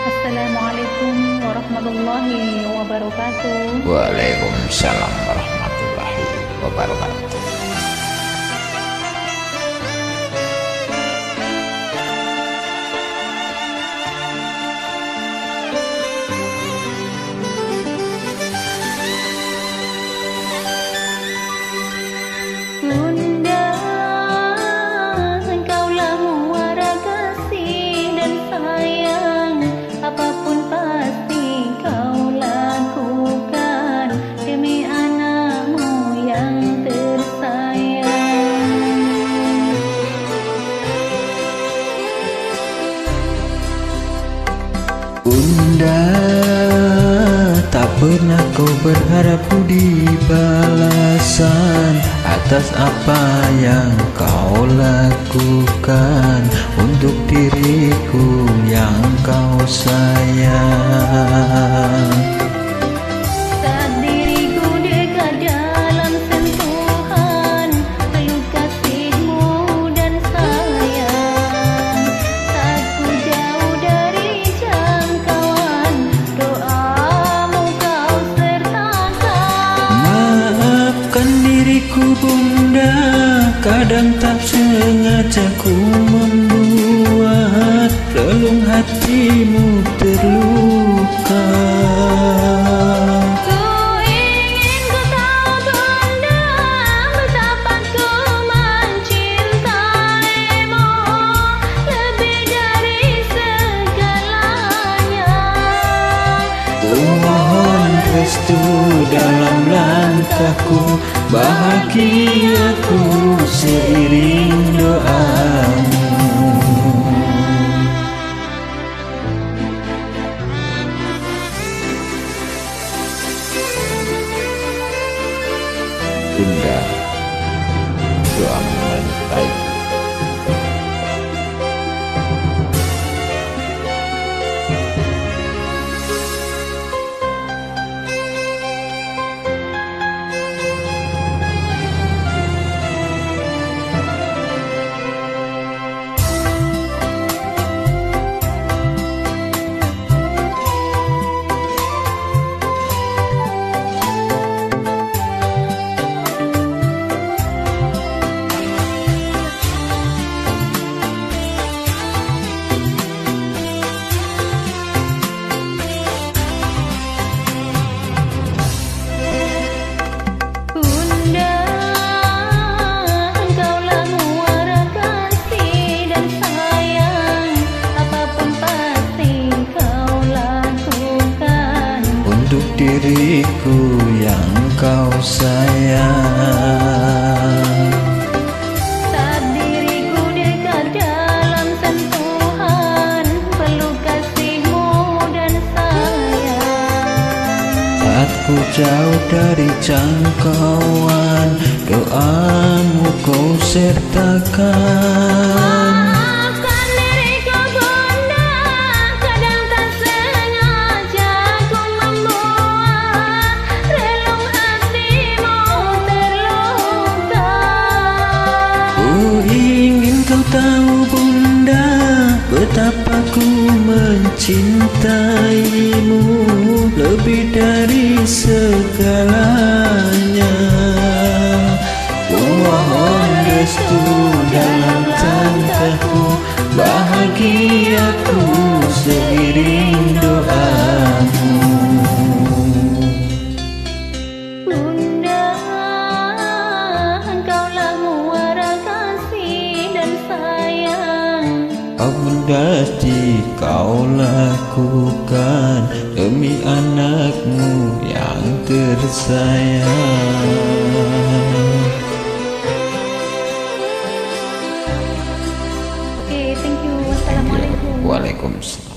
Assalamualaikum warahmatullahi wabarakatuh. Waalaikumsalam warahmatullahi wabarakatuh. Bunda, engkaulah muara kasih dan sayang. Apapun pasti kau lakukan demi anakmu yang tersayang. Bunda, tak pernah kau berharap budi balasan atas apa yang kau lakukan untuk diriku yang kau sayang. Saat diriku dekat dalam sentuhan, peluk kasihmu dan sayang. Saat ku jauh dari jangkauan, doamu kau sertakan. Maafkan diriku Bunda, kadang tak sengaja ku membuat relung hatimu terluka. Ku ingin ku tahu Bunda, betapa ku mencintaimu lebih dari segalanya. Ku mohon restu dalam langkahku, bahagiaku seiring doamu. Bunda, doamu menyertai. Bunda, engkaulah muara kasih dan sayang. Apapun pasti kau lakukan untuk diriku yang kau sayang. saat diriku dekat dalam sentuhan, peluk kasihmu dan sayang. Saat ku jauh dari jangkauan, doamu kau sertakan. Maafkan diriku Bunda, kadang tak sengaja ku membuat relung hatimu terluka. Ku ingin kau tahu Bunda, betapa ku mencintaimu lebih dari segalanya. Ku mohon restu dalam langkahku, bahagiaku seiring doamu. Bunda, engkaulah muara kasih dan sayang. Apapun pasti kau lakukan demi anakmu yang tersayang. Oke, thank you. Wassalamualaikum. Waalaikumsalam.